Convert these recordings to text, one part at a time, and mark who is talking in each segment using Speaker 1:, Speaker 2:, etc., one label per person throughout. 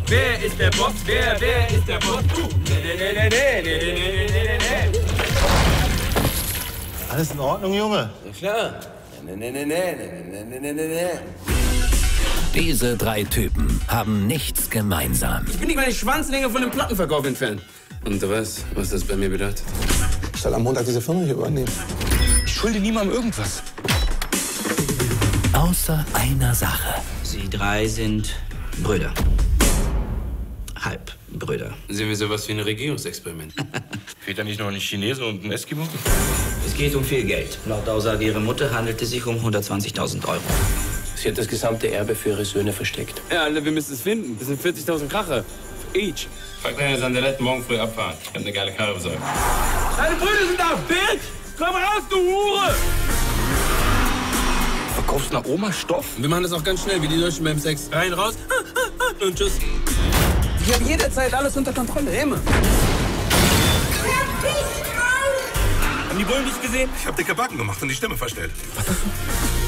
Speaker 1: Wer ist der Boss? Wer ist der Boss?
Speaker 2: Alles in Ordnung, Junge?
Speaker 1: Ja, klar.
Speaker 3: Diese drei Typen haben nichts gemeinsam.
Speaker 1: Ich bin nicht meine Schwanzlänge von dem Plattenverkauf entfernt. Und du weißt, was das bei mir bedeutet?
Speaker 4: Ich soll am Montag diese Firma hier übernehmen.
Speaker 1: Ich schulde niemandem irgendwas.
Speaker 3: Außer einer Sache.
Speaker 5: Sie drei sind Brüder. Halbbrüder.
Speaker 1: Sehen wir sowas wie ein Regierungsexperiment.
Speaker 6: Fehlt da nicht noch ein Chinese und ein Eskimo?
Speaker 5: Es geht um viel Geld. Laut Aussage ihrer Mutter handelt es sich um 120.000 Euro.
Speaker 7: Sie hat das gesamte Erbe für ihre Söhne versteckt.
Speaker 1: Ja, Alter, wir müssen es finden. Das sind 40.000 Kracher. Each.
Speaker 6: Frag deine Sandaletten morgen früh abfahren. Ich hab eine geile Karre besorgt.
Speaker 1: Deine Brüder sind da, Bitch! Komm raus, du Hure!
Speaker 6: Verkaufst nach Oma Stoff?
Speaker 1: Wir machen das auch ganz schnell, wie die Deutschen beim Sex. Rein, raus und tschüss. Ich habe jederzeit alles unter Kontrolle, immer.
Speaker 6: Haben die Bullen nicht gesehen? Ich hab dicke Backen gemacht und die Stimme verstellt. Was hast du?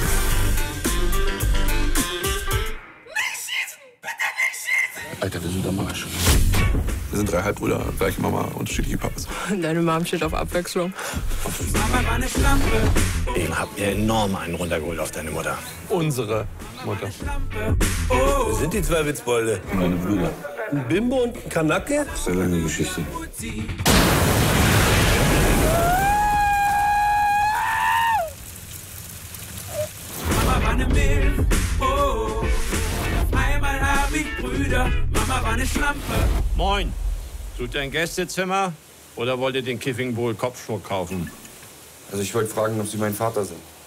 Speaker 4: Alter, wir sind am Arsch. Wir sind drei Halbbrüder, gleiche Mama, unterschiedliche Papas.
Speaker 8: Deine Mom steht auf Abwechslung.
Speaker 1: Mama war eine Schlampe.
Speaker 2: Eben habt ihr enorm einen runtergeholt auf deine Mutter.
Speaker 4: Unsere Mutter.
Speaker 2: Wer sind die zwei Witzbolde?
Speaker 4: Meine Brüder.
Speaker 2: Ein Bimbo und ein Kanacke?
Speaker 4: Das ist eine lange Geschichte.
Speaker 1: Mama war eine Milf. Oh. Einmal hab ich Brüder. Mama war eine Schlampe.
Speaker 9: Moin. Sucht ihr ein Gästezimmer oder wollt ihr den Kiffing Bowl Kopfschmuck kaufen?
Speaker 4: Also ich wollte fragen, ob Sie mein Vater sind.